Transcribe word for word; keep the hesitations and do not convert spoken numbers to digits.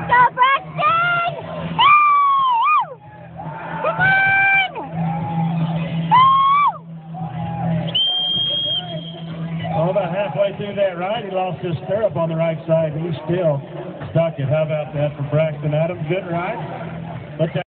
Go, Braxton! Woo! Come on! Woo! Well, about halfway through that ride, he lost his stirrup on the right side, and he's still stuck it. How about that for Braxton Adams? Good ride. Let's